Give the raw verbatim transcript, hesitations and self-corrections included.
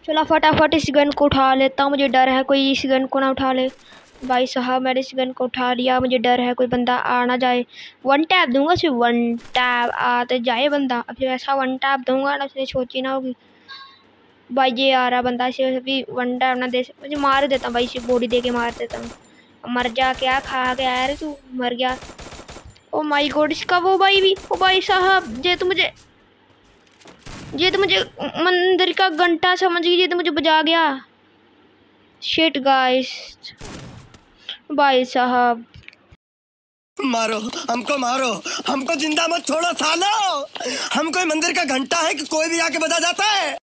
चलो फटाफट इस गन को उठा लेता हूँ, मुझे डर है कोई इस गन को ना उठा ले। भाई साहब मैंने इस गन को उठा लिया, मुझे डर है कोई बंदा आ ना जाए। वन टैप दूंगा सिर्फ, वन टैप आते जाए बंदा, अब ऐसा वन टैप दूंगा ना उसने सोची ना होगी। भाई ये आ रहा बंदा, इसे अभी वन टैप ना दे, मुझे मार देता हूँ भाई, इसे बॉडी दे के मार देता हूँ। मर जा, क्या खा के आया रे तू, मर गया। ओ माई गॉड इसका वो भाई भी, ओ भाई साहब ये तो मुझे ये तो मुझे मंदिर का घंटा समझ गई, ये तो मुझे बजा गया। शिट गाइस भाई साहब। मारो हमको, मारो हमको, जिंदा मत छोड़ो सालो। हम कोई मंदिर का घंटा है कि कोई भी आके बजा जाता है।